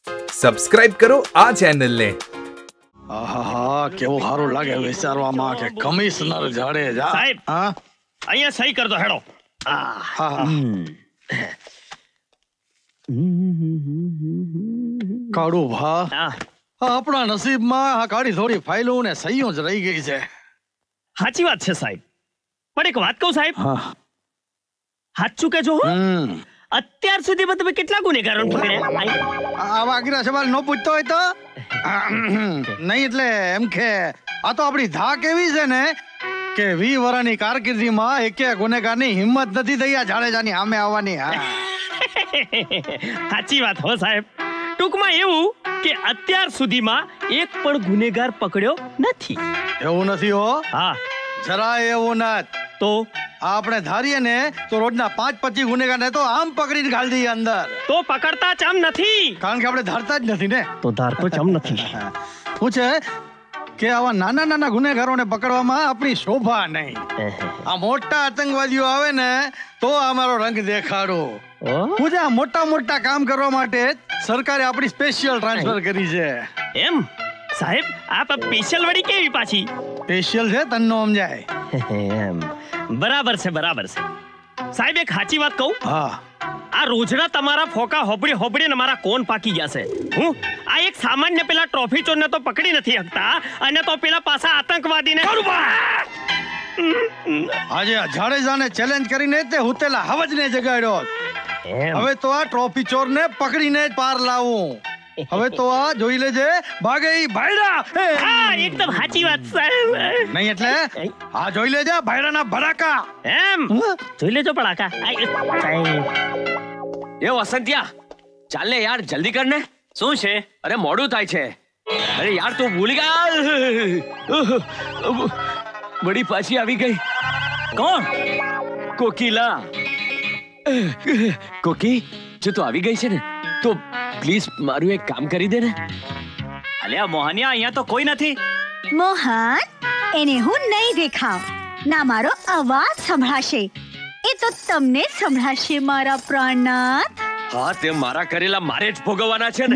Subscribe કરો આ ચેનલને. આહા કેવું સારું લાગે વિચારવામાં કે કમિશનર જાડેજા સાહેબ અહીંયા સહી કર દો હેડો. કાળુ ભા આપણા નસીબમાં આ કાળી થોડી ફાઇલો ને સહીઓ જ રહી ગઈ છે. સાચી વાત છે સાહેબ, પણ એક વાત કહું સાહેબ, સાચું કેજો હો, અત્યાર સુધીમાં તમે કેટલા ગુનેગારોને પકડ્યા? આવા આગલા સવાલ નો પૂછતો હોય તો નહીં, એટલે એમ કે આ તો આપણી ધાક એવી છે ને કે 20 વર્ષની કારકિર્દીમાં એકે ગુનેગારની હિંમત નથી થઈ આ જાડેજાની સામે આવવાની. સાચી વાત હો સાહેબ. ટૂંકમાં એવું કે અત્યાર સુધીમાં એક પણ ગુનેગાર પકડ્યો નથી. એવું નથી હો, હા જરાય એવું નથી. તો આપણે ધારીએ ને તો રોજના 5-25 ગુનેગાર ને તો આમ પકડીને ઘાલ દઈએ અંદર. તો પકડતા ચમ નથી? કારણ કે આપણે ધારતા જ નથી ને. તો ધારતો ચમ નથી? શું છે કે આવા નાના નાના ગુનેગારોને પકડવામાં આપણી શોભા નહીં. આ મોટા આતંકવાદીઓ આવે ને તો અમારો રંગ દેખાડો. હું આ મોટા મોટા કામ કરવા માટે સરકારે આપણી સ્પેશિયલ ટ્રાન્સફર કરી છે. એમ સાહેબ, આ સ્પેશિયલ વડી કેવી પાછી? સ્પેશિયલ છે તન્નો સમજાય. એમ બરાબર છે, બરાબર છે સાહેબ. એક સાચી વાત કહું, હા આ રોજના તમારા ફોકા હોબડી ને મારા કોણ પાકી ગયા છે. હું આ એક સામાન્ય પેલા ટ્રોફી ચોર ને તો પકડી નથી શકતા, અને તો પેલા પાછા આતંકવાદીને આજે જાડેજાને ચેલેન્જ કરીને તે હુતેલા હવજને જગાડ્યો. હવે તો આ ટ્રોફી ચોર ને પકડીને જ પાર લાવું. હવે તો આ જોઈ લેજે ભાગે ભાઈડા. હા એકદમ સાચી વાત સાહેબ. નહીં એટલે આ જોઈ લેજે ભાઈડાના ભડાકા. એમ જોઈ લેજો ભડાકા. એ વસંતિયા, ચાલ ને યાર, જલ્દી કર ને. શું છે? અરે મોડું થાય છે. અરે યાર તું ભૂલી ગયા. બડી પાછી આવી ગઈ. કોણ? કોકિલા. કોકી, જો તું આવી ગઈ છે ને તો પ્લીઝ મારું એક કામ કરી દે ને. અલ્યા મોહનિયા, અહીંયા તો કોઈ નથી. મોહન, એને હું નહીં દેખાવ ના મારો અવાજ સંભળાશે. એ તો તમને સંભળાશે મારા પ્રાણનાથ. હા, તે મારા કરેલા મારે જ ભોગવવાના છે ને.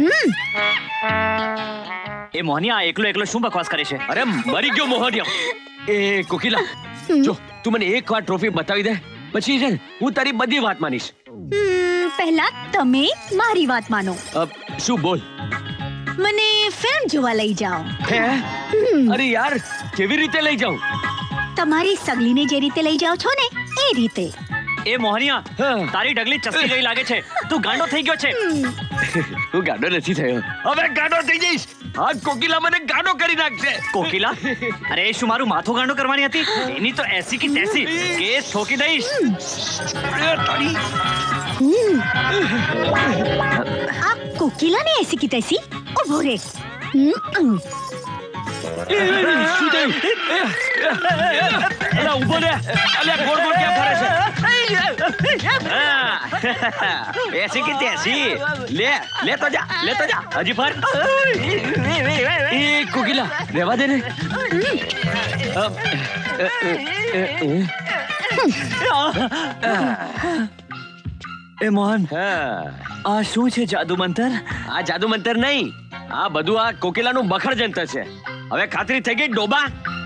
એ મોહનિયા એકલો એકલો શું બકવાસ કરે છે? અરે મરી ગયો મોહનિયા. એ કોકિલા, જો તું મને એક વાર ટ્રોફી બતાવી દે, પછી છે હું તારી બધી વાત માનીશ. પહેલા તમે મારી વાત માનો. શું? બોલ. મને ફિલ્મ જોવા લઈ જાઓ. અરે યાર, કેવી રીતે લઈ જાઉં? તમારી સગલીને જે રીતે લઈ જાઓ છો ને એ રીતે. એ મોહનિયા, તારી ઢગલી ચસકી ગઈ લાગે છે. તું ગાંડો થઈ ગયો છે. હું ગાંડો નથી થયો, હવે ગાંડો થઈ જઈશ. આ કોકિલા મને ગાંડો કરી નાખશે. કોકિલા? અરે શું મારું માથું ગાંડો કરવાની હતી? એની તો એસી કી તેસી કેસ ઠોકી દઈશ. આ કોકિલાને એસી કી તેસી ઉભો રે. શું થયું? અલા ઉભો રે. અલ્યા ગોળ ગોળ ક્યાં ફરે છે? એસી કી તેસી. લે તો જા, લે તો જા. હજી ફર. એ કોકિલા, રહેવા દે ને. એ મોહન, આ શું છે જાદુ મંતર? આ જાદુ મંતર નહીં, આ બધું આ કોકિલાનું બખડ જંતર છે. હવે ખાતરી થઈ ગઈ ડોબા?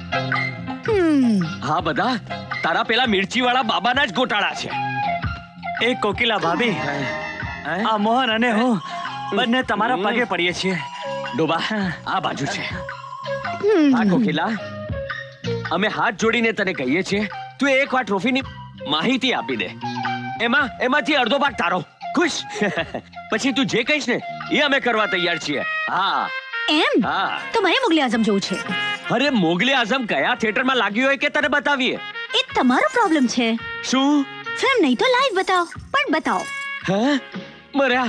હા, બધા તારા પેલા મિર્ચી વાળા બાબાના જ ગોટાળા છે. એ કોકિલા ભાભી, આ મોહન અને હું બંને તમારા પગે પડીએ છીએ. ડોબા આ બાજુ છે. આ કોકિલા, અમે હાથ જોડીને તને કહીએ છીએ, તું એકવાર ટ્રોફીની માહિતી આપી દે. એમાંથી અડધો ભાગ તારો. ખુશ? પછી તું જે કહીશ ને એ અમે કરવા તૈયાર છીએ. હા એમ? હા. તો મારે મુગલે આઝમ જોવું છે. અરે મોગલે આઝમ કયા થિયેટરમાં લાગ્યું હોય કે તને બતાવીએ? એ તમારો પ્રોબ્લેમ છે. શું? ફિલ્મ નહીં તો લાઈવ બતાવો, પણ બતાવો. હા, મર્યા.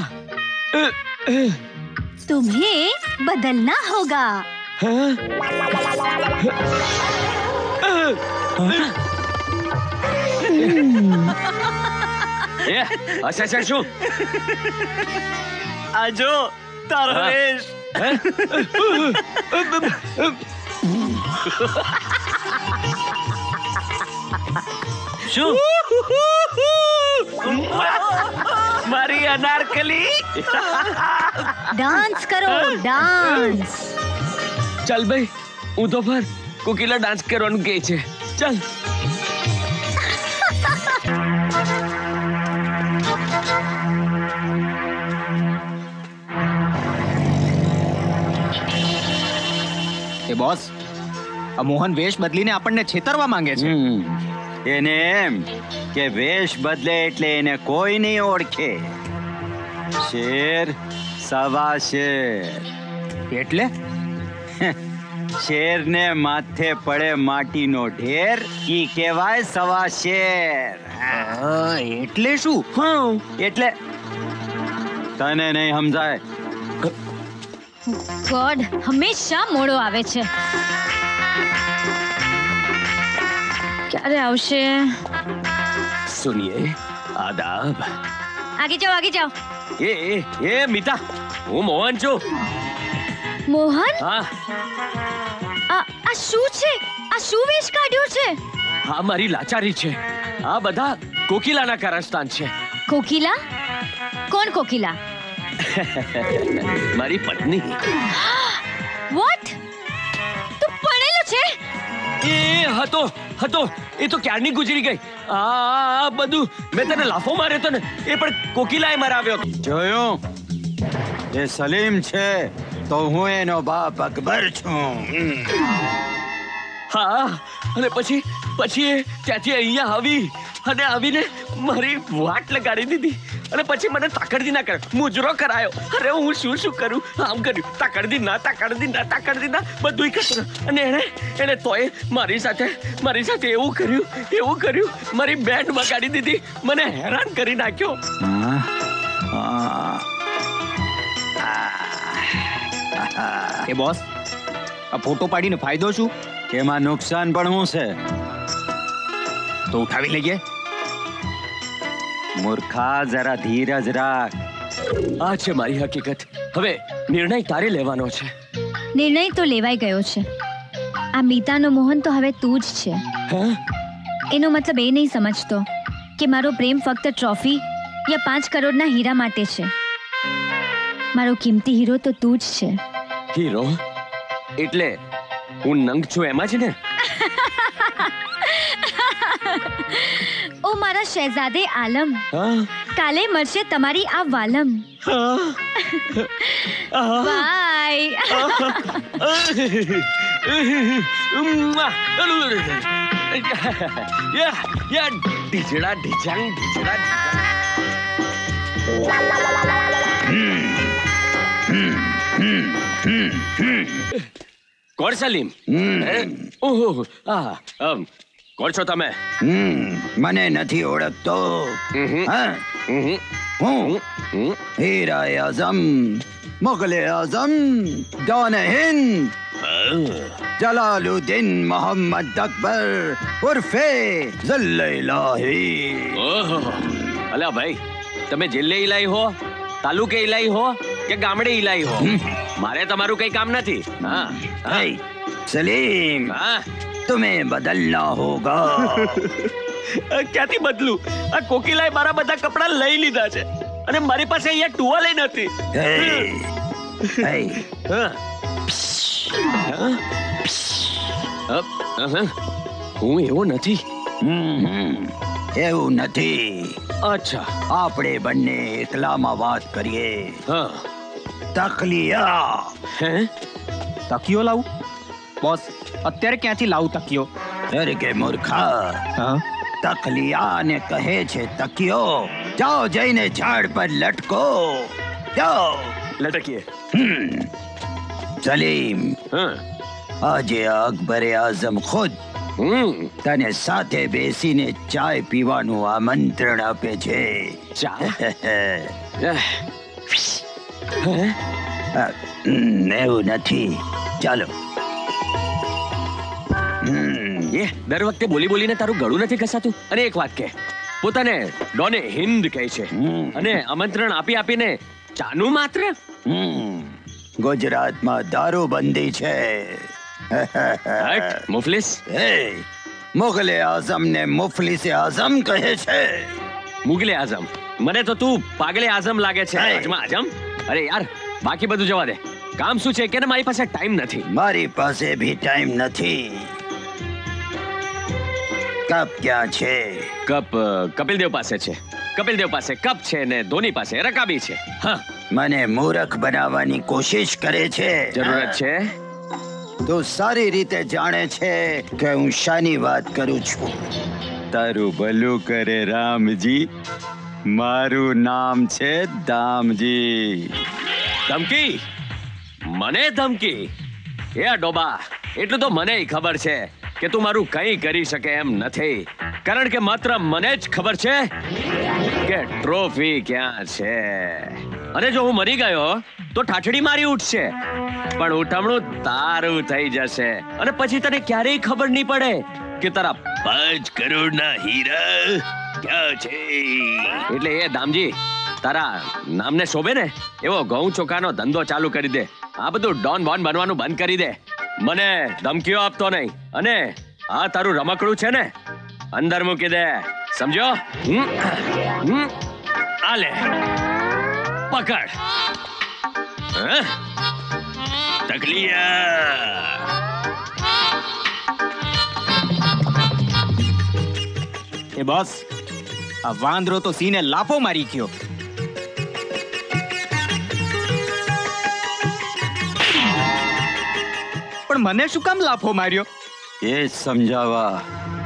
तुम्हें बदलना होगा. अच्छा શું? આજો તારો વેશ. શું? મારી અનારકલી. ડાન્સ કરો, ડાન્સ. ચાલ ભાઈ હું તો ફર કોકિલા ડાન્સ કરવાનું કહે છે. ચાલ. એ બોસ, આ મોહન વેશ બદલીને આપણને છેતરવા માંગે છે. એને એમ કે વેશ બદલે એટલે એને કોઈ નહીં ઓળખે. શેર સવા શેર એટલે શેરને માથે પડે માટીનો ઢેર ઈ કહેવાય સવા શેર. એટલે શું? એટલે તને નહીં સમજાય. ગોડ હંમેશા મોડો આવે છે. ક્યારે આવશે? સુનિએ આદાબ. આગે જાઓ, આગે જાઓ. એ મીતા, હું મોહન છું. મોહન, હા આ શું છે? આ શું વેશ કાઢ્યો છે? હા મારી લાચારી છે. આ બધા કોકિલાના કારસ્તાન છે. કોકિલા? કોણ કોકિલા? મારી પત્ની. વોટ? તું પડેલો છે? એ હતો એ તો ક્યારની ગુજરી ગઈ. આ બધું મેં તને લાફો માર્યો હતો ને, એ પણ કોકિલાએ મરાવ્યો. જોયું? એ સલીમ છે તો હું એનો બાપ અકબર છું. હા, અને પછી એ ત્યાંથી અહીંયા આવી અને આવીને મારી વાટ લગાડી દીધી અને પછી મને તાકડદી ના કરે, મુજરો કરાયો. અરે હું શું કરું? આમ કર્યું, તાકડદી ના બધું કર્યું. અને એને તોય મારી સાથે એવું કર્યું. મારી બેન્ડ બગાડી દીધી, મને હેરાન કરી નાખ્યો. એ બોસ, આ ફોટો પાડીને ફાયદો શું? એમાં નુકસાન પણ શું છે? તો ઉઠાવી લઈએ. મૂર્ખા, જરા ધીરજ રાખ. આ છે મારી હકીકત. હવે નિર્ણય તારે લેવાનો છે. નિર્ણય તો લેવાઈ ગયો છે. આ મીતાનો મોહન તો હવે તું જ છે. હા? એનો મતલબ એ નહીં સમજતો કે મારો પ્રેમ ફક્ત ટ્રોફી યા 5 કરોડના હીરા માટે છે. મારો કિંમતી હીરો તો તું જ છે. હીરો એટલે હું નંગ છું એમાં જ ને? ઓ મારા શહેજાદે આલમ, હા? કાલે મળશે તમારી આ વાલમ. બાય. ઢીચડા. કોણ સલીમ? ઓહો, કોણ છો તમે? મને નથી ઓળખતો? હું હીરા આઝમ, મુગલે આઝમ, ડોન હિન્દ, જલાલુદ્દીન મોહમ્મદ અકબર ઉર્ફે જલ્લૈલાહી. ઓહો, અલા ભાઈ, તમે જિલ્લે ઇલાહી હો, તાલુકે ઇલાહી હો કે ગામડે ઇલાહી હો, મારે તમારું કઈ કામ નથી. હા સલીમ, હા, तुम्हें बदलना होगा. ક્યાંથી બદલું? આ કોકિલાએ મારા બધા કપડા લઈ લીધા છે અને મારી પાસે અહીંયા ટુવાલ નથી. હું એવો નથી. એવું નથી. અચ્છા, આપણે બંને એકલામાં વાત કરીએ. હા. તકલિયા. હે? તકિયો લાવું? બોસ, અત્યારે ક્યાંથી લાવું તકિયો? અરે કે મૂર્ખા, તકલિયા ને કહે છે તકિયો. જાઓ જઈને ઝાડ પર લટકો. જાઓ લટકીએ. સલીમ, હા. આજે અકબરે આઝમ ખુદ તને સાથે બેસીને ચાય પીવાનું આમંત્રણ આપે છે. એવું નથી. ચાલો. દર વખતે બોલીને તારું ગળું નથી ઘસાતું? અને એક વાત કે, પોતાને ડોને હિન્દ કહે છે અને આમંત્રણ આપીને ચાનું માત્ર? ગુજરાતમાં દારૂબંધી છે. મુફલિસ. મુગલે આઝમ ને મુફલિસે આઝમ કહે છે. મુગલે આઝમ મને તો તું પાગલે આઝમ લાગે છે. અજમા આઝમ? અરે યાર, બાકી બધું જવા દે. કામ શું છે કે મારી પાસે ટાઈમ નથી. મારી પાસે भी ટાઈમ નથી. કપ ક્યાં છે? કપ કપિલદેવ પાસે છે. કપિલદેવ પાસે કપ છે ને ધોની પાસે રકાબી છે. હા, મને મૂર્ખ બનાવવાની કોશિશ કરે છે. જરૂરત છે. તું સારી રીતે જાણે છે કે હું શાની વાત કરું છું. તારું ભલું કરે રામજી. મારું નામ છે દામજી. ધમકી? મને ધમકી? એ ડોબા, એટલું તો મને ખબર છે કે તું મારું કંઈ કરી શકે એમ નથી. કારણ કે માત્ર મને જ ખબર છે કે ટ્રોફી ક્યાં છે. અને જો હું મરી ગયો તો ઠાઠડી મારી ઉઠશે, પણ ઉઠમણું તારું થઈ જશે. અને પછી તને ક્યારેય ખબર નહીં પડે કે તારા 5 કરોડના હીરા ક્યાં છે. એટલે એ દામજી, તારા નામને શોભે ને એવો ઘઉં ચોખાનો ધંધો ચાલુ કરી દે. આ બધું ડોન બોન બનવાનું બંધ કરી દે. મને ધમકીઓ આપતો નહીં. અને આ તારું રમકડું છે ને, અંદર મૂકી દે. સમજો? આ લે, પકડ. તકલિયા. એ બોસ, આ વાંદરો તો સિંહને લાફો મારી ગયો. પણ મને શું કામ લાફો માર્યો? એ સમજાવવા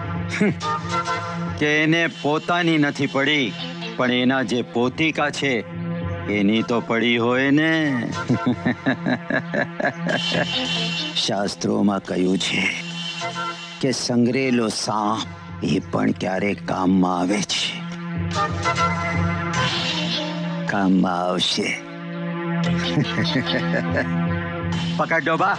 કે એને પોતાની નથી પડી, પણ એના જે પોતિકા છે એની તો પડી હોય ને. શાસ્ત્રોમાં કહ્યું છે કે સંગ્રેલો સાપ એ પણ ક્યારેક કામમાં આવે છે. કામમાં આવશે. પકડ ડોબા.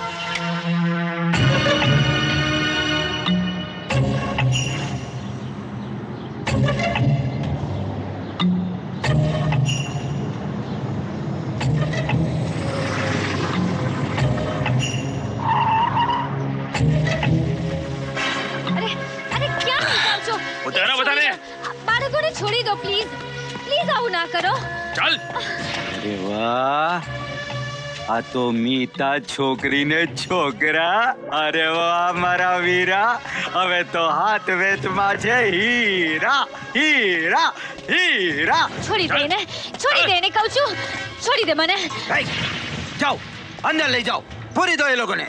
બાળકોને છોડી દો પ્લીઝ. પ્લીઝ આવું ના કરો. ચાલ. અરે વાહ, આ તો મીતા છોકરીને છોકરા. અરે વાહ મારા વીરા, હવે તો હાથ વેચમાં છે હીરા હીરા હીરા. છોડી દે ને, છોડી દે ને કહું છું. છોડી દે મને. જાઓ, અંદર લઈ જાઓ. પૂરી દો એ લોકોને.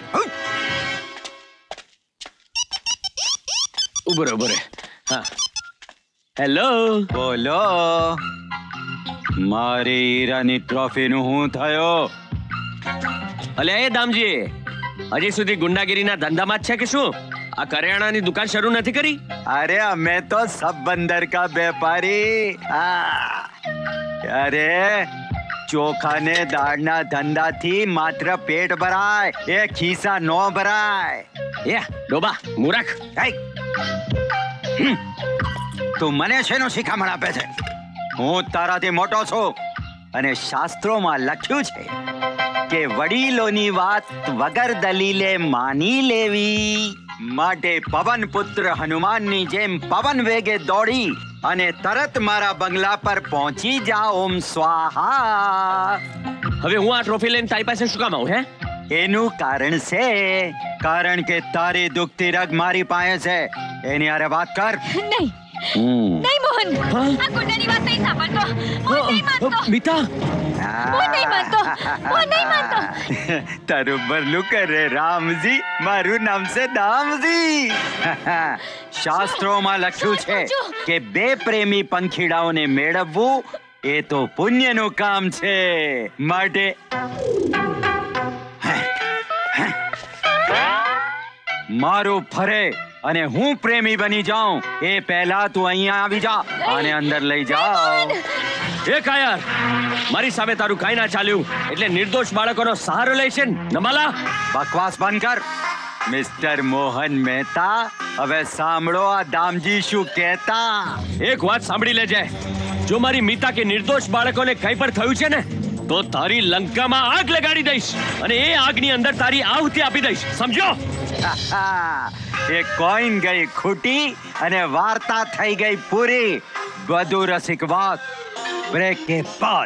ઉભો રે, ઉભો રે. હા, હેલો. બોલો, મારી હીરાની ટ્રોફીનું શું થયો? અલ્યા એ દામજી, હજી સુધી ગુંડાગીરીના ધંધામાં જ છે કે શું? આ કરિયાણાની દુકાન શરૂ નથી કરી? અરે અમે તો સબ બંદર કા વેપારી. અરે ચોખા ને દાળના ધંધાથી માત્ર પેટ ભરાય, એ ખિસ્સા નો ભરાય. એ ડોબા મૂરખ. તું મને શેનો શિખામણ આપે છે? હું તારાથી મોટો છું અને શાસ્ત્રોમાં લખ્યું છે કે વડીલોની વાત વગર દલીલે માની લેવી. માટે પવન પુત્ર હનુમાનની જેમ પવન વેગે દોડી અને તરત મારા બંગલા પર પહોંચી જા. ઓમ સ્વાહા. હવે હું આ ટ્રોફી લઈને તારી પાસે શું કામ આવું? હે, એનું કારણ છે, કારણ કે તારી દુખતી રગ મારી પાસે છે. એની હારે વાત કર. નહીં નહીં મોહન, આ ગુંડાની વાત નહીં સાંભળતો. હું નહીં માનતો. મીતા, હું નહીં માનતો. હું નહીં માનતો. તારું ભલું કરે રામજી. મારું નામ છે દામજી. શાસ્ત્રોમાં લખ્યું છે કે બે પ્રેમી પંખીડાઓને મેળવવું એ તો પુણ્યનું કામ છે. માટે મારું ફરે અને હું પ્રેમી બની જાઉં એ પહેલા તું અહીંયા આવી જા અને અંદર લઈ જાઓ. એ કાયર, મારી સામે તારું કાઈ ના ચાલ્યું એટલે નિર્દોષ બાળકોનો સહારો લે છે નમાલા. બકવાસ બંધ કર. મિસ્ટર મોહન મહેતા, હવે સાંભળો આ દામજી શું કહેતા. એક વાત સાંભળી લેજે. જો મારી મીતા કે નિર્દોષ બાળકોને કંઈ પણ થયું છે ને તો તારી લંકામાં આગ લગાડી દઈશ અને એ આગની અંદર તારી આહુતિ આપી દઈશ. સમજો? એ કોઈન ગઈ ખૂટી અને વાર્તા થઈ ગઈ પૂરી. વધુ રસિક વાત ब्रेक के बाद।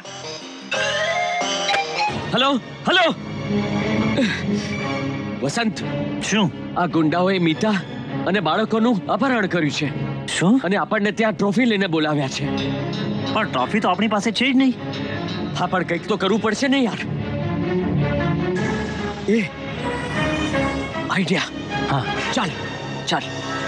હેલો હેલો વસંત, શું આ ગુંડાઓએ મીતા અને બાળકોનું અપહરણ કર્યું છે શું અને આપણને ત્યાં ટ્રોફી લઈને બોલાવ્યા છે. પણ ટ્રોફી તો આપણી પાસે છે જ નહીં. હા, પણ કંઈક તો કરવું પડશે ને યાર. A idea. હા, ચાલ ચાલ.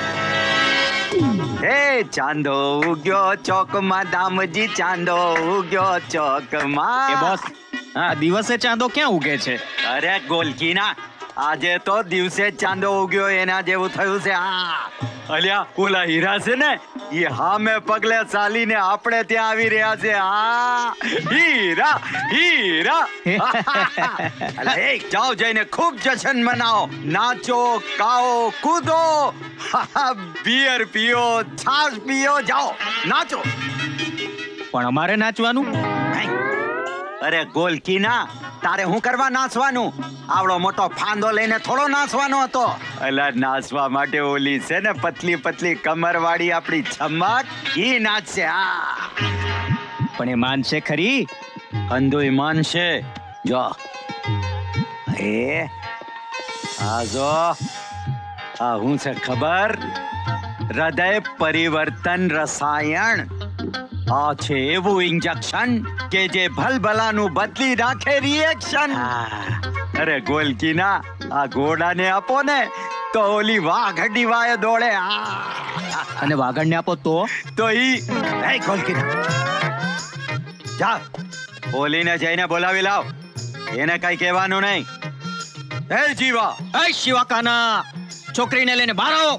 हे चांदो उग्यो चौक में दामजी चांदो उग्यो चौक એ में। બોસ આ દિવસે ચાંદો ક્યાં ઉગે છે? अरे गोलकी ना આજે તો દિવસે ચાંદો ઉગ્યો એના જેવું થયું છે. હા અલ્યા ઓલા હીરા છે ને એ હામે પગલે ચાલીને આપણે ત્યાં આવી રહ્યા છે. હા હીરા હીરા. અલા એ જાઓ જઈને ખૂબ જશ્ન મનાવો, નાચો ગાઓ કૂદો, બિયર પીઓ છાશ પીઓ, જાઓ નાચો. પણ અમારે નાચવાનું? અરે ગોલકી ના તારે હું કરવા નાચવાનું? આવડો મોટો ફાંદો લઈને થોડો નાચવાનો હતો. અલા નાચવા માટે ઓલી છે ને પતલી પતલી કમર વાળી આપણી ચમક ઈ નાચશે. હા પણ એ માનશે ખરી? અંધોય માનશે. જો એ આ જો આ હું છે ખબર? હૃદય પરિવર્તન રસાયણ. આ છે એવું ઇન્જેક્શન કે જે ભલભલાનું બદલી નાખે રિએક્શન. અરે ગોલકી ના આ ઘોડાને આપો ને તો ઓલી વાઘડી વાય દોડે. અને વાગણને આપો તો? તો ઈ એ ગોલકી ના જા ઓલીને જઈને બોલાવી લાવ. એને કઈ કહેવાનું નહીં. એ જીવા, એ શિવાકાના છોકરીને લઈને બહાર આવો.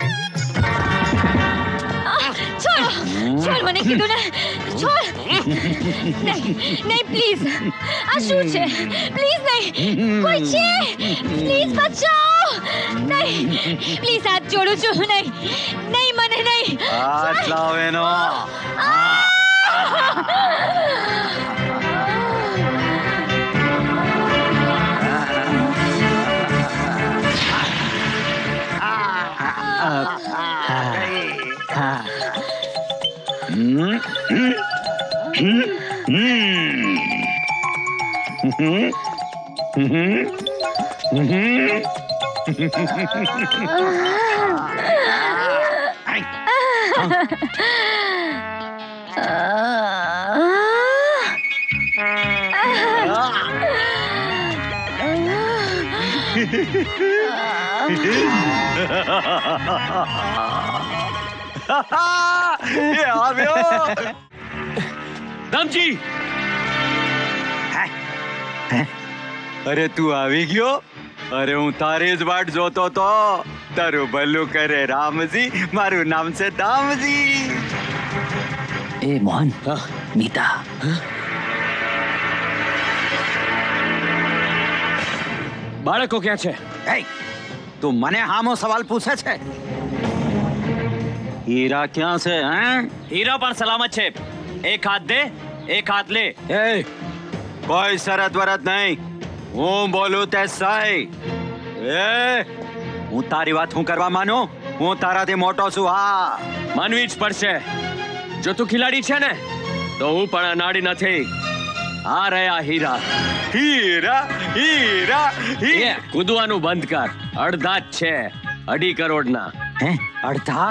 છોડ છોડ, મને કીધું ને છોડ. નહીં નહીં પ્લીઝ, આ શું છે? પ્લીઝ નહીં, કોઈ છે? પ્લીઝ બચાવો. નહીં પ્લીઝ, હાથ જોડું છું. નહીં નહીં, મને નહીં. હાથ લાવ એનો. એ આવ્યો. રામજી, અરે તું આવી ગયો? અરે હું તારી જ વાટ જોતો તો. તારું ભલું કરે રામજી, મારું નામ છે દામજી. એ મોહન, મીતા બાળકો ક્યાં છે? એ તું મને હામો સવાલ પૂછે છે? હીરા ક્યાં છે? હે હીરા પણ સલામત છે. એક હાથ દે, એક હાથ લે. એ કોઈ શરત વરત નહીં. હું બોલું તે સહી. એ હું તારી વાત હું કરવા માનું? હું તારાથી મોટો છું. હા માનવી જ પડશે. જો તું ખિલાડી છે ને તો હું પણ અનાડી નથી. આ રહ્યા હીરા. હીરા હીરા એ કૂદવાનું બંધ કર. અડધા જ છે, 2.5 કરોડના. હે અડધા?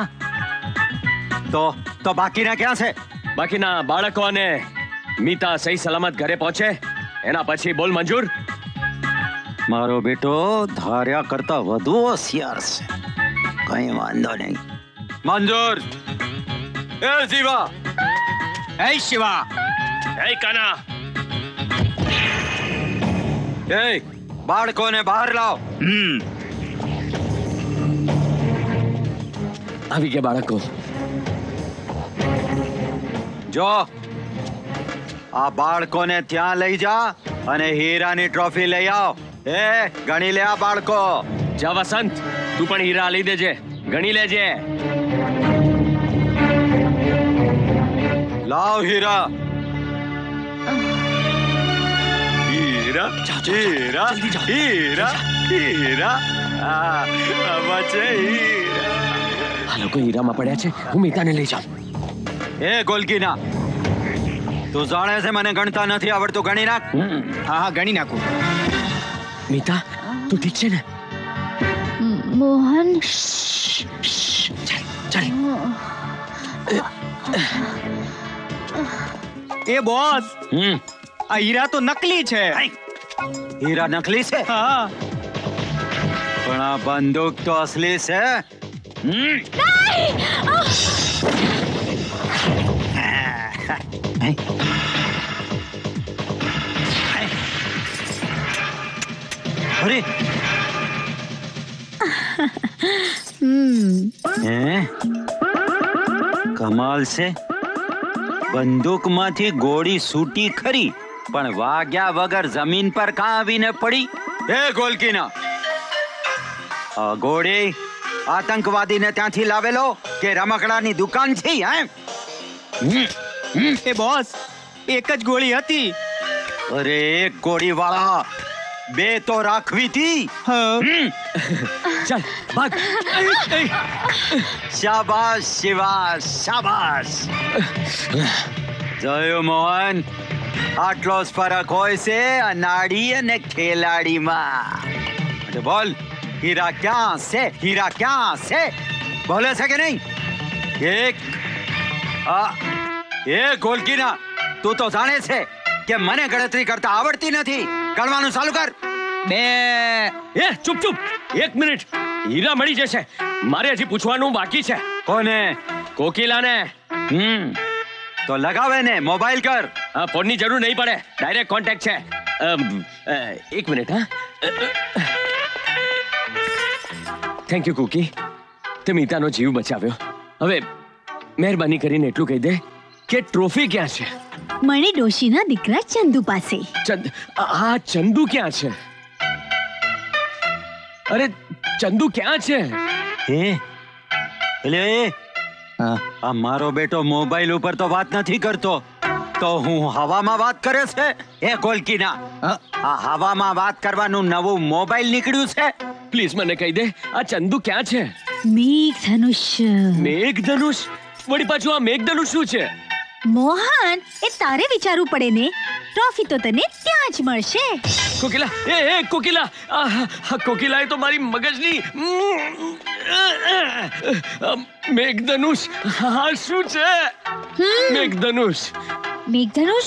તો બાકીના ક્યાં છે? બાકીના બાળકો અને મીતા સહી સલામત ઘરે પહોંચે એના પછી બોલ મંજૂર. મારો બેટો ધાર્યા કરતા વધુ હોશિયાર છે. કઈ વાંધો નહીં. મંજૂર. એ જીવા, એ શિવા, એ કાના, એ બાળકોને બહાર લાવ. આવી ગયા બાળકો. જો આ બાળકોને ત્યાં લઈ જા અને હીરાની ટ્રોફી લઈ આવ. એ ગણી લે આ બાળકો. જા વસંત, તું પણ હીરા લઈ દેજે, ગણી લેજે. લાવ હીરા. હીરા હીરા હીરા હીરા. આમાં છે હીરા. આ લોકો હીરામાં પડ્યા છે. હું મીતાને લઈ જાઉં. એ ગોલકીના તું જાણે છે મને ગણતા નથી આવડતું, ગણી નાખ. હા હા ગણી નાખું. મીતા તું ઠીક છે ને? મોહન ચાલ એ બોસ, આ હીરા તો નકલી છે. હીરા નકલી છે હા, પણ આ બંદૂક તો અસલી છે. અરે કમાલ છે, બંદૂકમાંથી ગોળી છૂટી ખરી પણ વાગ્યા વગર જમીન પર કાં આવીને પડી? એ ગોલકીના, આ ગોળી આતંકવાદીને ત્યાંથી લાવેલો કે રમકડાની દુકાન છે? એ બોસ એક જ ગોળી હતી. અરે એક ગોળી વાળા બે તો રાખવી હતી. ચાલ ભાગ. શાબાશ શિવા, શાબાશ. જોયું મોહન, આટલો જ ફરક હોય છે અનાડી અને ખેલાડીમાં. બોલ, હીરા ક્યાં છે? હીરા ક્યાં છે? બોલે છે કે નહીં? એ ગોલકીના, તું તો જાણે છે કે મને ગણતરી કરતા આવડતી નથી. ગણવાનું ચાલુ કર. બે. એ ચૂપ ચૂપ, 1 મિનિટ. હીરા મળી જશે, મારે હજી પૂછવાનું બાકી છે. કોને? કોકિલાને. તો લગાવે ને, મોબાઈલ કર. હા, ફોનની જરૂર નહીં પડે, ડાયરેક્ટ કોન્ટેક્ટ છે. 1 મિનિટ. હા, થેન્ક યુ કુકી, તે મીતાનો જીવ બચાવ્યો. હવે મહેરબાની કરીને એટલું કહી દે કે ટ્રોફી ક્યાં છે? મણી ડોશીના દીકરા ચંદુ પાસે. આ ચંદુ ક્યાં છે? અરે ચંદુ ક્યાં છે? એટલે આ મારો બેટો મોબાઈલ ઉપર તો વાત નથી કરતો, તો હું હવામાં વાત કરે છે? એ ગોલકીના, આ હવામાં વાત કરવાનું નવું મોબાઈલ નીકળ્યું છે? પ્લીઝ મને કહી દે, આ ચંદુ ક્યાં છે? મેઘધનુષ. મેઘધનુષ? વળી પાછું આ મેઘધનુષ શું છે? મોહન, એ તારે વિચારવું પડે ને. ટ્રોફી તો તને ત્યાં જ મળશે. કોકિલા, એ કોકિલા, કોકિલાએ તો મારી મગજની. મેઘધનુષ, હા શું છે મેઘધનુષ? મેઘધનુષ?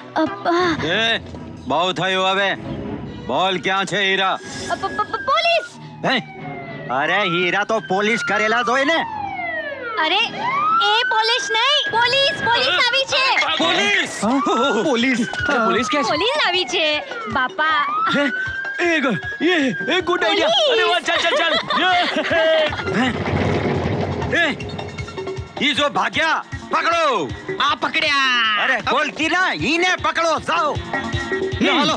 બહુ થયું હવે. બોલ, ક્યાં છે હીરા? પોલીસ. અરે હીરા તો પોલીસ કરેલા જ હોય ને. અરે એ પોલીસ નહીં, પોલીસ આવી છે. પોલીસ? પોલીસ? પોલીસ ક્યાં છે? પોલીસ આવી છે બાપા. A good idea. અરે વાહ, ચાલ. ઈ જો ભાગ્યા, પકડો. આ પકડ્યા. અરે ગોલકીના, ઈને પકડો, જાઓ. હાલો.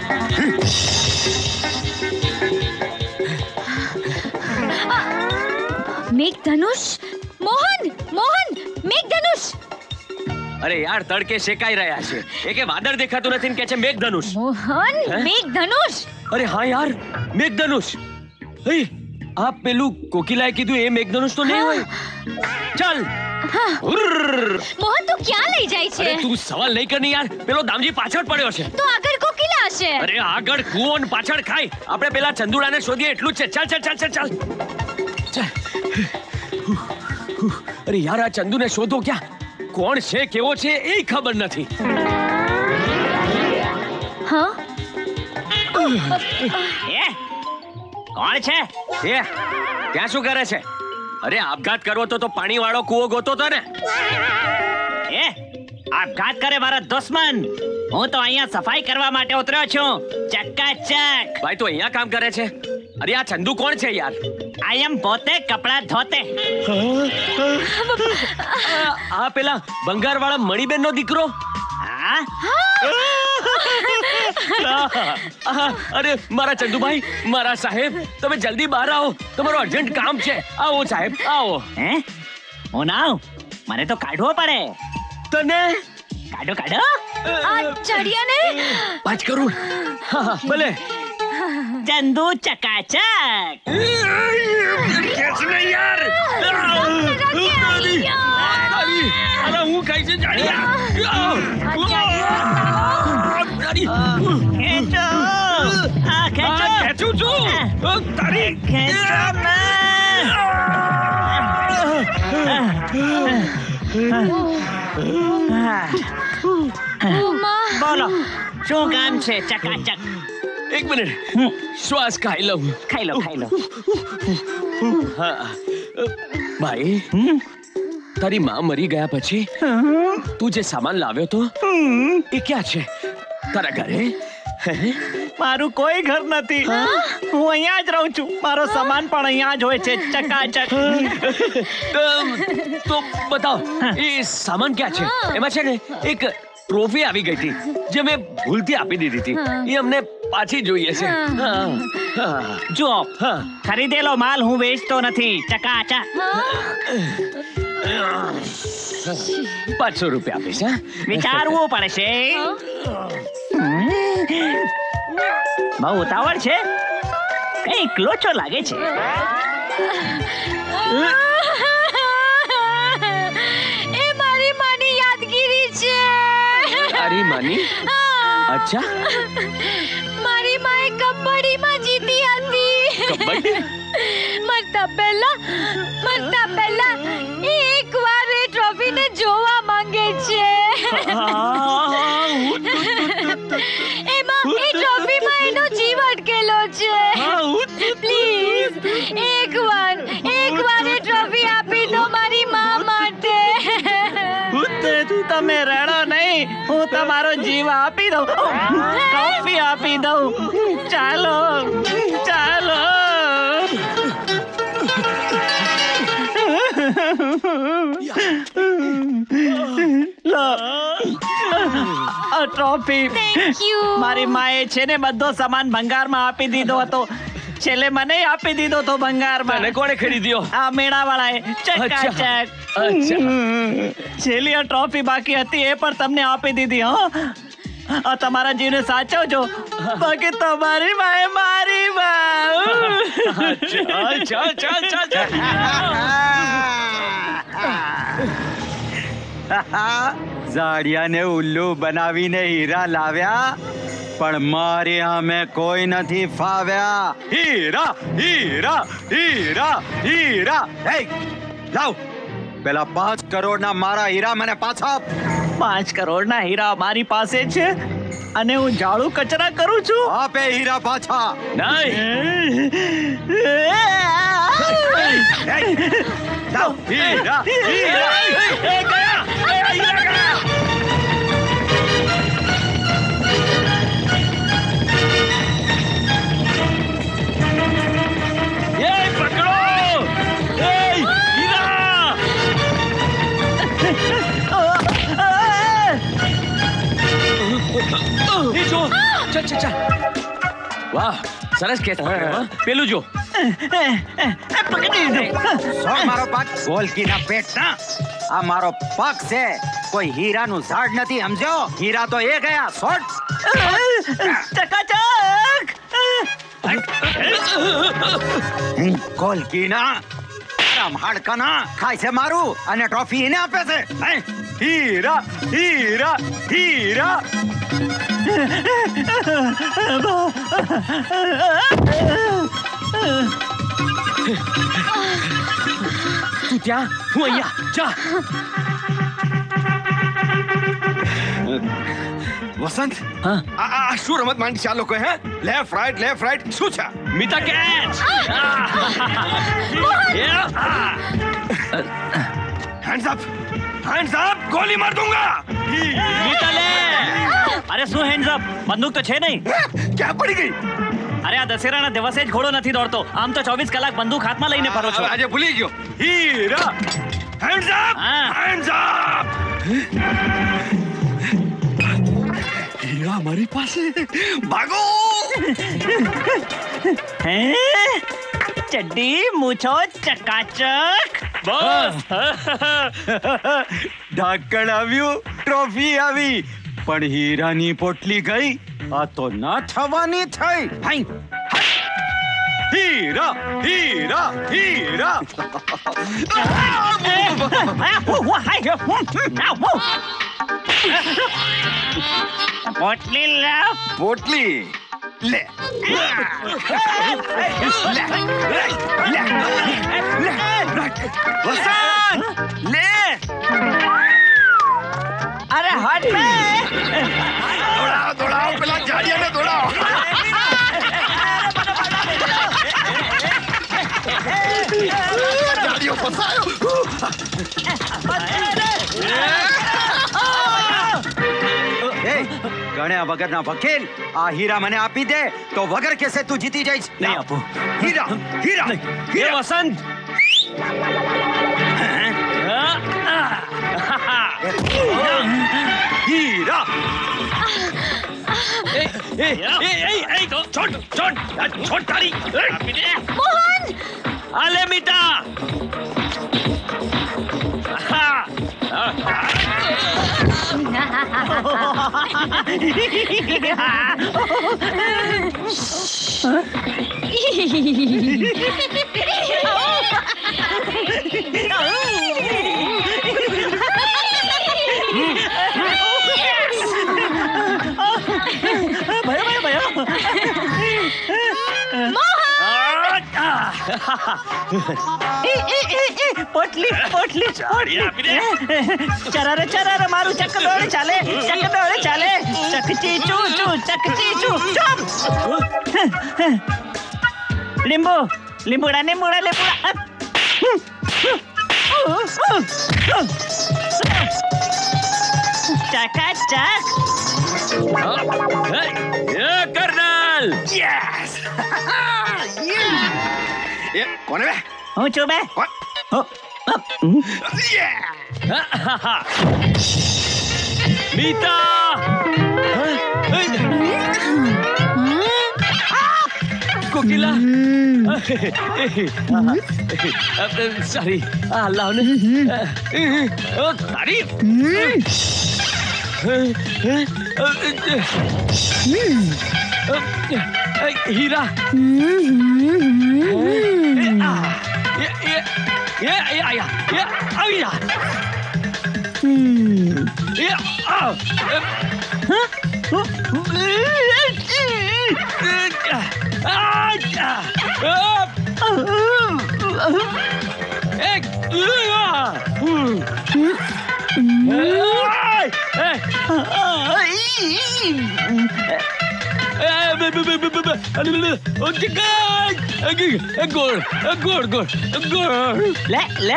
મેઘધનુષ. મોહન, મેઘધનુષ. અરે યાર, તડકે શેકાઈ રહ્યા છે. એ કે વાદળ દેખાતું નથી ને કે છે મેઘધનુષ. મોહન, મેઘધનુષ. અરે હા યાર, મેઘધનુષ. આ પેલું કોકિલાએ કીધું એ મેઘધનુષ તો નહીં હોય. ચાલ. મોહન, તું ક્યાં લઈ જાય છે? અરે તું સવાલ નહીં કર ને યાર, પેલો દામજી પાછળ પડ્યો છે. તો આગળ કોકિલા હશે. અરે આગળ કૂવો ને પાછળ ખાય. આપણે પેલા ચંદુડાને શોધીએ એટલું જ છે. ચાલ. અરે યાર, આ ચંદુને શોધો ક્યાં? કોણ છે, કેવો છે એ ખબર નથી. હા, કોણ છે? ત્યાં શું કરે છે? અરે આપઘાત કરવો તો પાણી વાળો કૂવો ગોતો તો ને. આપઘાત કરે મારા દુશ્મન. હું તો અહીંયા સફાઈ કરવા માટે ઉતર્યો છું. ચકાચક. ભાઈ તું અહીંયા કામ કરે છે? અરે આ ચંદુ કોણ છે યાર? આઈ એમ પોતે કપડા ધોતે. આ પેલા બંગાર વાળા મણીબેન નો દીકરો. અરે મારા ચંદુભાઈ, મારા સાહેબ, તમે જલ્દી બહાર આવો, તમારું અર્જન્ટ કામ છે. આવો સાહેબ, આવો. હું ના, મને તો કાઢવો પડે. તને કાઢો. આ ચડિયાને 5 કરોડ. હા, ભલે. ચંદુ ચકાચક. યાર અરે હું કઈ છે જાડિયા ખેંચો આ ખેંચો ખેંચું છું તારી ખેંચો બોલો શું કામ છે ચકાચક એક મિનિટ શ્વાસ ખાઈ લઉં ખાઈ લો ભાઈ તારી માં મરી ગયા પછી તું જે સામાન લાવ્યો તો એ ક્યાં છે તારા ઘરે મારું કોઈ ઘર નથી હું અહીંયા જ રહું છું મારો સામાન પણ અહીંયા જ હોય છે ચકાચક તો બતાવ એ સામાન ક્યાં છે એમાં છે ને એક ટ્રોફી આવી ગઈ હતી જે મેં ભૂલથી આપી દીધી હતી એ અમને પાછી જોઈએ છે જો ખરીદેલો માલ હું વેચતો નથી ચકાચક 500 રૂપિયા આપીશ વિચારવું પડશે બહુ ઉતાવળ છે કઈક લોચો લાગે છે એ મારી માની યાદગીરી છે તારી માની અચ્છા મારી માએ કબડ્ડીમાં જીતી હતી કબડ્ડી મરતા પહેલા એક વાર એ ટ્રોફીને જોવા માંગે છે એમાં એ ટ્રોફીમાં એનો જીવ અટકેલો છે પ્લીઝ એકવાર એ ટ્રોફી આપી દો મારી માં માટે તમે રડો નહીં હું તમારો જીવ આપી દઉં ટ્રોફી આપી દઉં ચાલો લો આ ટ્રોફી થેન્ક યુ મારી માએ છે ને બધો સામાન ભંગારમાં આપી દીધો હતો છેલ્લે મને આપી દીધો તો ભંગારમાં તને કોણે ખરીદ્યો આ મેળાવાળાએ ચકાચક છેલ્લી આ ટ્રોફી બાકી હતી એ પણ તમને આપી દીધી આ તમારા જીવને સાચવજો બાકી તમારી માએ મારી ચાલ ઝાડિયાને ઉલ્લુ બનાવીને હીરા લાવ્યા પણ મારી સામે કોઈ નથી ફાવ્યા હીરા હીરા હીરા હીરા હે લાવ પેલા 5 કરોડના મારા હીરા મને પાછા આપ 5 કરોડના હીરા મારી પાસે છે અને હું ઝાડુ કચરા કરું છું આપે હીરા પાછા લાવ હીરા વાહ સરસ કેચ પેલું જો મારો પાક ગોલકીના પેટના આ મારો પાક છે કોઈ હીરાનું ઝાડ નથી સમજો હીરા તો એ ગયા શોટ ચકાચક ગોલકીના હાડકાના ખાય છે મારું અને ટ્રોફી એને આપે છે હીરા હીરા હીરા તું ત્યાં હું અહીંયા જા વસંત હા આ શું રમત માંડી છે આ લોકો હે લેફ્ટ રાઈટ શું છે મિતા કેચ હેન્ડ્સ અપ ગોલી માર દૂંગા મિતા લે અરે શું હેન્ડ્સ અપ બંદૂક તો છે નહીં ક્યાં પડી ગઈ અરે આ દશેરાના દિવસે જ ઘોડો નથી દોડતો આમ તો 24 કલાક બંદૂક હાથમાં લઈને ફરો છો આજે ભૂલી ગયો હીરા હેન્ડ્સ અપ હીરા મારી પાસે ભાગો હે ચડ્ડી મૂછો ચકાચક બસ ઢાંકણ આવ્યું ટ્રોફી આવી પણ હીરાની પોટલી ગઈ આ તો ના થવાની થઈ हीरा हीरा हीरा પોટલી લાવ. पोटली ले वसंत ले અરે હટ બે. दौड़ाओ दौड़ाओ पहला झाड़िया ने दौड़ाओ झाड़ियों फंसायो એ ગણ્યા વગરના વકીલ આ હીરા મને આપી દે તો વગર કેસે તું જીતી જઈશ. નહીં આપું. હીરા હીરા એ વસંત हीरा છોડ છોડ છોડ તારી. મોહન આલે મીઠા. પોટલી પોટલી ચરારે ચરારે મારું ચક દોડે ચાલે ચકચી ચૂ ચૂ ચકચી ચૂ ચૂપ. લીંબુ લીંબુડા લીંબુડા લીંબુડા. ચકાચક. કર્નલ ये कौन है बे? હું છું બે. कौन? મીતા. કોકિલા સોરી અલ્લાહ ને તારી હીરા લે લે.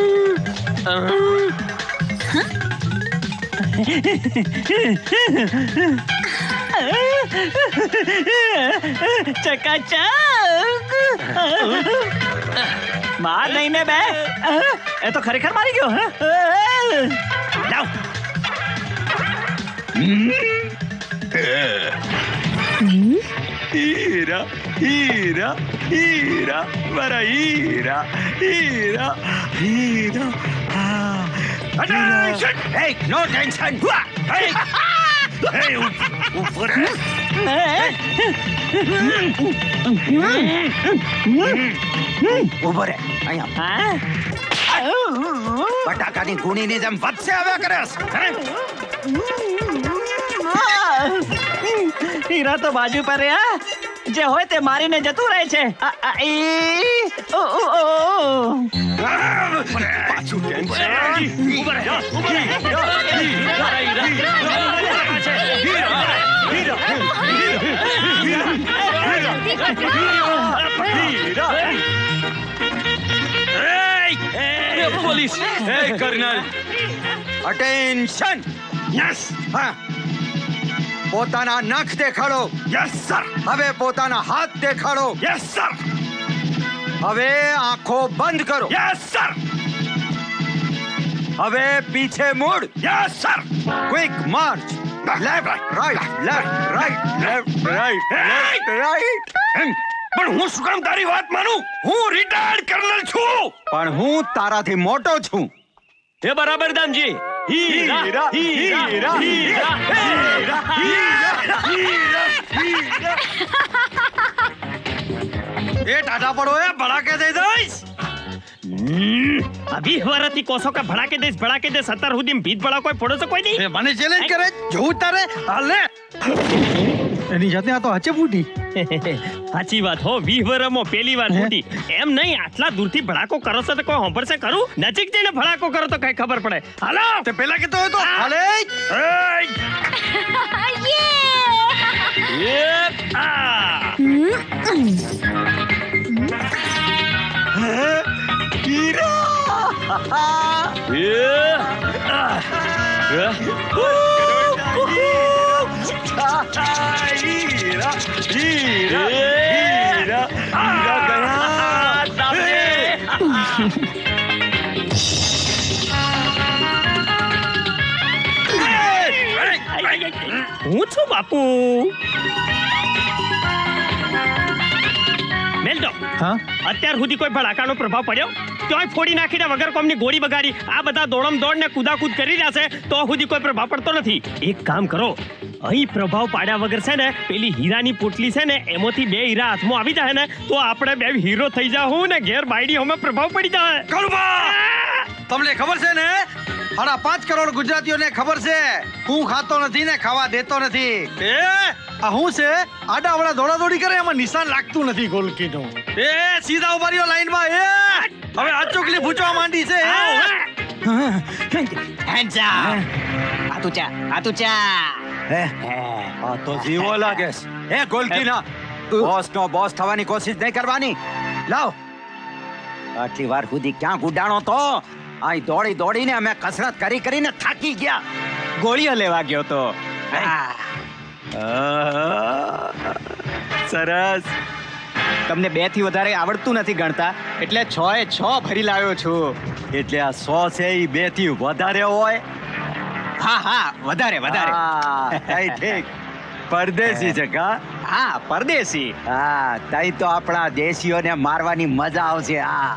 ચકાચક. માર નહીં ને બે. એ તો ખરેખર મારી ગયો. લાવ. हीरा हीरा हीरा मेरा हीरा हीरा हीरा Attention! Hey, no tension! hey hey ऊपर ઉભો રે અહીંયા બટાકાની ગુણીની જેમ વધશે આવ્યા કરે. હીરા તો બાજુ પર રહ્યા જે હોય તે મારીને જતું રહે છે. પાછું police. hey colonel attention. Yes હા પોતાના નખ દેખાડો. यस सर હવે પોતાના હાથ દેખાડો. यस सर હવે આંખો બંધ કરો. यस सर હવે પીછે મુડ. Yes sir quick march. Left right left right left right left right. પણ હું શું કામ તારી વાત માનું? હું રિટાયર્ડ કર્નલ છું. પણ હું તારાથી મોટો છું. એ બરાબર દામજી. હીરા હીરા હીરા હીરા हीरा हीरा हीरा એ ટાટા પડો એ ભડાકે દઈ દઈશ. અભી વરતી કોસો કે ભડાકે દેશ અત્યાર સુધી ભીત ભડા કોઈ પડો તો કોઈ નહીં. એ મને ચેલેન્જ કરે જોઉં તારે હાલે એની જાતે આ તો હચે ફૂટી. સાચી વાત હો, 20 વર્ષમાં પહેલી વાર ફૂટી. એમ નહીં, આટલા દૂરથી ભડાકો કરો છો તો કોઈ સાંભળશે ખરું? નજીક જઈને ભડાકો કરો તો કઈ ખબર પડે. હાલો તે પેલા કેતો હતો હાલે. હું છું બાપુ. મેલડો, અત્યાર સુધી કોઈ ભડાકાનો પ્રભાવ પડ્યો? તોય ફોડી નાખીને વગર કોમની ગોળી બગાડી આ બધા દોડમ દોડ ને કુદાકુદ કરી રહ્યા છે તો સુધી કોઈ પ્રભાવ પડતો નથી. એક કામ કરો, અહીં પ્રભાવ પાડ્યા વગર છે ને પેલી હીરાની પોટલી છે ને એમાંથી 2 હીરા હાથમાં આવી જાય ને તો આપણે 2 હીરો થઈ જાહું ને ઘેર બાયડી અમે પ્રભાવ પડી જાય. તમને ખબર છે ને 5.5 કરોડ ગુજરાતીઓને ખબર છે હું ખાતો નથી ને ખાવા દેતો નથી. એ આ હું છે આડાવડા દોડાદોડી કરે એમાં નિશાન લાગતું નથી ગોલકીનું. એ સીધા ઉભા રહ્યો લાઈનમાં. એ હવે આ ચોકલી ભૂચવા માંડી છે. Hands up. આ તો જીવો લાગે છે. એ ગોલકીના બોસ નો બોસ થવાની કોશિશ નહીં કરવાની. લાવ આટલી વાર સુધી ક્યાં ગુડાણો તો? અહીં દોડી દોડીને અમે કસરત કરીને થાકી ગયા. ગોળીઓ લેવા ગયો તો. સરસ. તમને 2 થી વધારે આવડતું નથી ગણતા એટલે 6 એ 6 ભરી લાવ્યો છું. એટલે આ 100 છે એ 2 થી વધારે હોય? હા વધારે. ઠીક. પરદેશી છે કા? હા પરદેશી. હા તઈ તો આપણા દેશીઓને મારવાની મજા આવશે.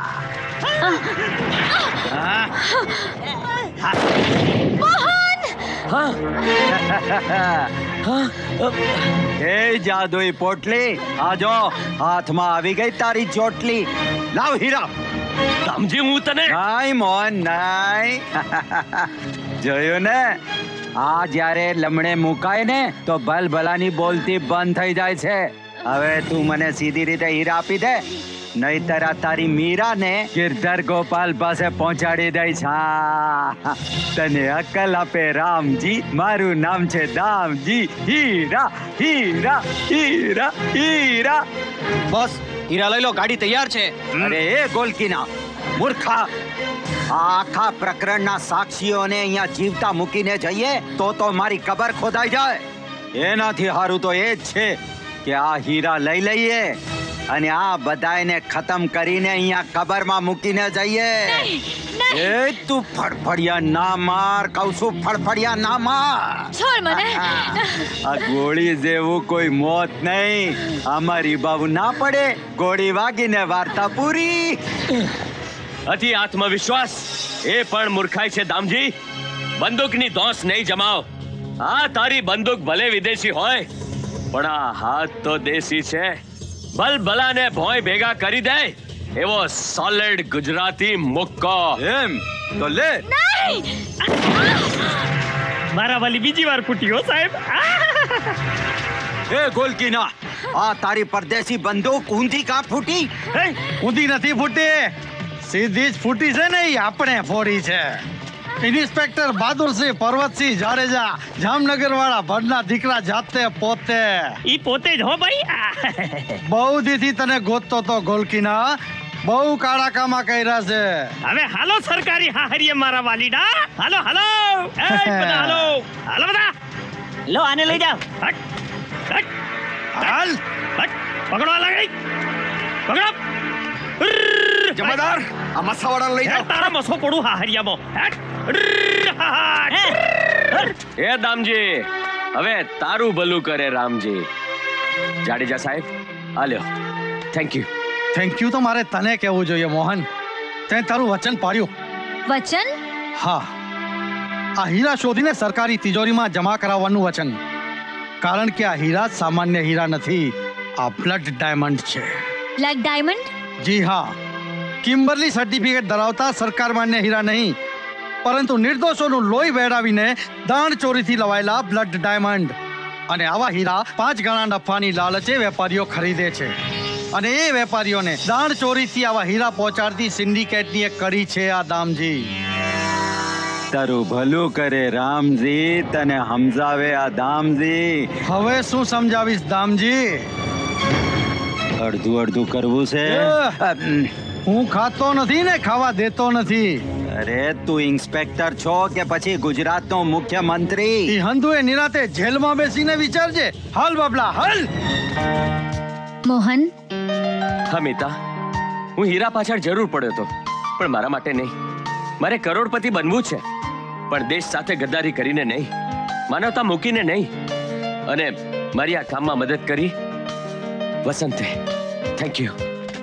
એ જાદુઈ પોટલી આજો હાથમાં આવી ગઈ તારી ચોટલી. લાવ હીરા. સમજી હું તને નહીં મોહન નહીં. જોયું ને આ જ્યારે લમણે મુકાય ને તો ભલભલાની બોલતી બંધ થઈ જાય છે. હવે તું મને સીધી રીતે હીરા આપી દે નહીતર આ તારી મીરા ને ગિરધર ગોપાલ પાસે પહોંચાડી દઈશ. તને અકલ આપે રામજી, મારું નામ છે દામજી. હીરા હીરા હીરા હીરા. બોસ હીરા લઈ લો, ગાડી તૈયાર છે. અરે એ ગોલકીના મૂર્ખા, આખા પ્રકરણના સાક્ષીઓને અહીંયા જીવતા મૂકીને જઈએ તો મારી કબર ખોદાઈ જાય. એનાથી સારું તો એ જ છે કે આ હીરા લઈ લઈએ અને આ બધાને ખતમ કરીને અહીંયા કબરમાં મૂકીને જઈએ. એ તું ફડફડિયા ના માર, કહું છું ફડફડિયા ના માર. છોડ મને. આ ગોળી જેવું કોઈ મોત નહીં. અમારી બાબુ ના પડે, ગોળી વાગીને વાર્તા પૂરી. અતિ આત્મવિશ્વાસ એ પણ મૂર્ખાઈ છે દામજી. બંદૂકની દોસ નહીં જમાવ. આ તારી બંદૂક ભલે વિદેશી હોય પણ આ હાથ તો દેશી છે. ભલભલાને ભોંય ભેગા કરી દે એવો સોલિડ ગુજરાતી મુક્કો. એમ તો લે. મારા વાલી બીજી વાર ફૂટી હો સાહેબ. એ ગોલકીના, આ તારી પરદેશી બંદૂક ઊંધી કાં ફૂટી? ઊંધી નથી ફૂટી, સીધી જ ફૂટી છે ને. એ આપણે ફોડી છે. ઇન્સ્પેક્ટર બહાદુરસિંહ પર્વતસિંહ જાડેજા, જામનગર વાળા ભડના દીકરા જાતે પોતે. ઈ પોતે જ હો ભાઈ. બહુ દીથી તને ગોતતો તો ગોલકીના, બહુ કાળા કામા કર્યા છે. હવે હાલો સરકારી હાહરીએ મારા વાલીડા. હાલો હાલો એ બધા હાલો હાલો બધા. લો આને લઈ જાઓ. હટ હટ હાલ હટ. પકડો લાગી પકડો. જમાદાર આ મસાવાડા લઈ જાઓ. તારા મસો પડું હાહરિયામાં. હટ. એ દામજી, હવે તારું ભલું કરે રામજી. જાડેજા સાહેબ આ લ્યો. Thank you. થેન્ક યુ તો મારે તને કહેવું જોઈએ મોહન. તે તારું વચન પાડ્યું. વચન? હા, આ હીરા શોધીને સરકારી તિજોરીમાં જમા કરાવવાનું વચન. કારણ કે આ હીરા સામાન્ય હીરા નથી, આ બ્લડ ડાયમંડ છે. Black diamond? જી હા, કિમ્બરલી સર્ટિફિકેટ ધરાવતા સરકાર માન્ય હીરા નહીં, પરંતુ નિર્દોષોનું લોહી વહેરાવીને દાણ ચોરીથી લવાયેલા બ્લડ ડાયમંડ. અને આવા હીરા 5 ગણા નફાની લાલચે વેપારીઓ ખરીદે છે, અને એ વેપારીઓને દાણ ચોરીથી આવા હીરા પહોંચાડતી સિન્ડિકેટની એક કડી છે આ દામજી. તારું ભલું કરે રામજી, તને સમજાવે આ દામજી. હવે શું સમજાવીશ દામજી? અડધું અડધું કરવું છે. હું ખાતો નથી ને ખાવા દેતો નથી. અરે તું ઇન્સ્પેક્ટર છો કે પછી ગુજરાતનો મુખ્યમંત્રી? ઈ હંધુએ નિરાતે જેલમાં બેસીને વિચારજે. હાલ બાબલા હાલ. મોહન, હા મિતા, હું હીરા પાછળ જરૂર પડ્યો તો, પણ મારા માટે નહીં. મારે કરોડપતિ બનવું છે, પણ દેશ સાથે ગદ્દારી કરીને નહીં, માનવતા મૂકીને નહીં. અને મારી આ કામમાં મદદ કરી વસંતે, થેન્ક યુ.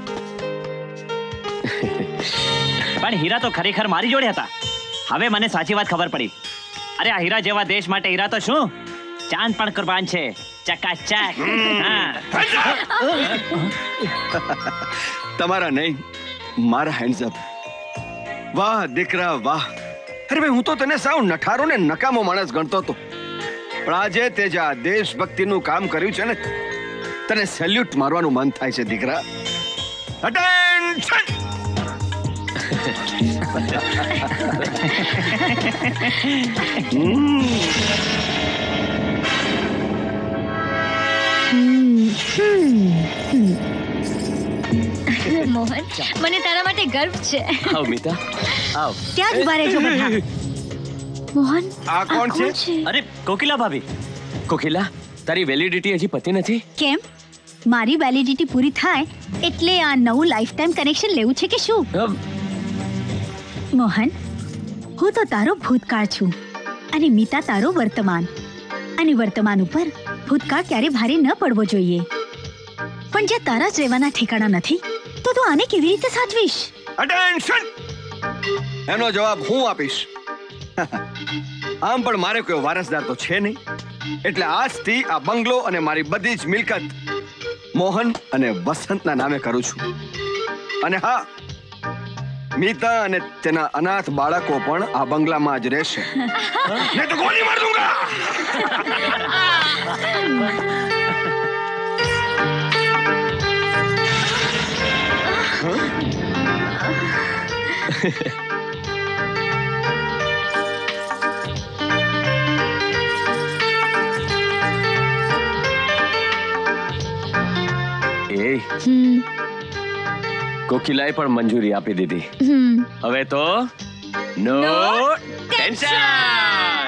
પણ હીરા તો ખરેખર મારી જોડે હતા. હવે મને સાચી વાત ખબર પડી. અરે આ હીરા જેવા દેશ માટે હીરા તો શું, ચાંદ પણ કુરબાન છે. ચકાચક. તમારા નહીં, મારા હેન્ડ્સ અપ. વાહ દીકરા વાહ. અરે ભાઈ, હું તો તને સાવ નઠારો ને નકામો માણસ ગણતો હતો, પણ આજે તે જે આ દેશભક્તિનું કામ કર્યું છે ને, તને સેલ્યુટ મારવાનું મન થાય છે દીકરા. અટેન્શન. મોહન, મને તારા માટે ગર્વ છે. આવ મિતા, આવ. ત્યાં જ ઉભા રહેજો બધા. મોહન, આ કોણ છે? અરે કોકિલા ભાભી. કોકિલા, તારી વેલિડિટી હજી પતી નથી? કેમ? મારી વેલિડિટી પૂરી થાય એટલે આ નવું લાઈફ ટાઈમ કનેક્શન લેવું છે કે શું? મોહન, હું તો તારો ભૂતકાળ છું અને મીતા તારો વર્તમાન. અને વર્તમાન ઉપર ભૂતકાળ ક્યારે ભારે ન પડવો જોઈએ. પણ જ્યાં તારા જ રહેવાના ઠેકાણા નથી તો તું આને કેવી રીતે સાચવીશ? અટેન્શન. એનો જવાબ હું આપીશ. આમ પણ મારે કોઈ વારસદાર તો છે નહીં, એટલે આજથી આ બંગલો અને મારી બધી જ મિલકત મોહન અને વસંતના નામે કરું છું. અને હા, મીતા અને તેના અનાથ બાળકો પણ આ બંગલામાં જ રહેશે. નહીં તો ગોલી માર દૂંગા. કોકિલાએ પણ મંજૂરી આપી દીધી. હવે તો નો ટેન્શન.